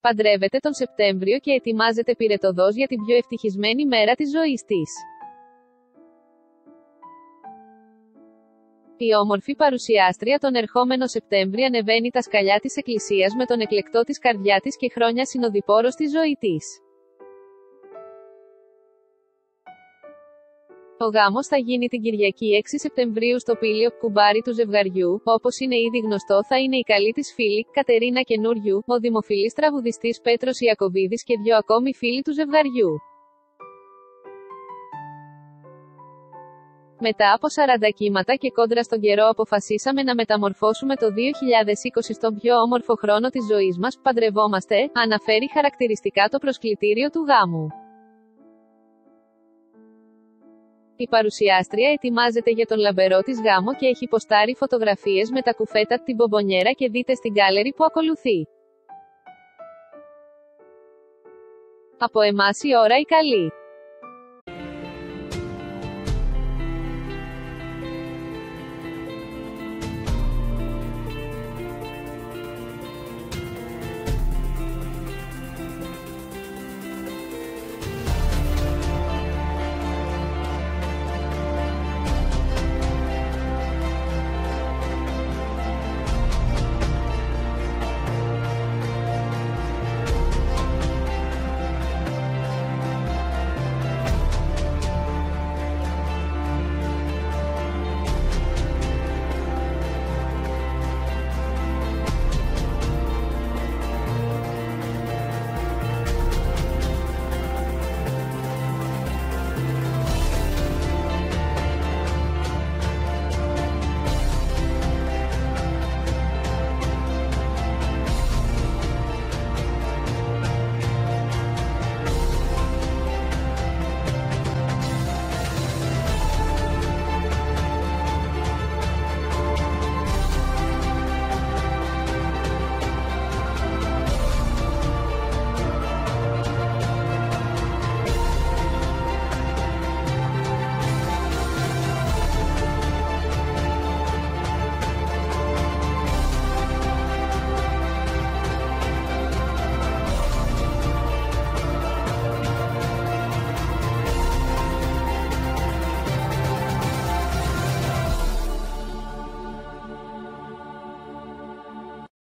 Παντρεύεται τον Σεπτέμβριο και ετοιμάζεται πυρετωδώς για την πιο ευτυχισμένη μέρα της ζωής της. Η όμορφη παρουσιάστρια τον ερχόμενο Σεπτέμβρη ανεβαίνει τα σκαλιά της εκκλησίας με τον εκλεκτό της καρδιά της και χρόνια συνοδοιπόρο στη ζωή της. Ο γάμος θα γίνει την Κυριακή 6 Σεπτεμβρίου στο πήλιο κουμπάρι του ζευγαριού. Όπως είναι ήδη γνωστό, θα είναι η καλή της φίλη, Κατερίνα Καινούριου, ο δημοφιλής τραγουδιστής Πέτρος Ιακωβίδης και 2 ακόμη φίλοι του ζευγαριού. Μετά από 40 κύματα και κόντρα στον καιρό αποφασίσαμε να μεταμορφώσουμε το 2020 στον πιο όμορφο χρόνο της ζωής μας. Παντρευόμαστε, αναφέρει χαρακτηριστικά το προσκλητήριο του γάμου. Η παρουσιάστρια ετοιμάζεται για τον λαμπερό της γάμο και έχει ποστάρει φωτογραφίες με τα κουφέτα, την μπομπονιέρα και δείτε στην γκάλερι που ακολουθεί. Από εμάς η ώρα η καλή.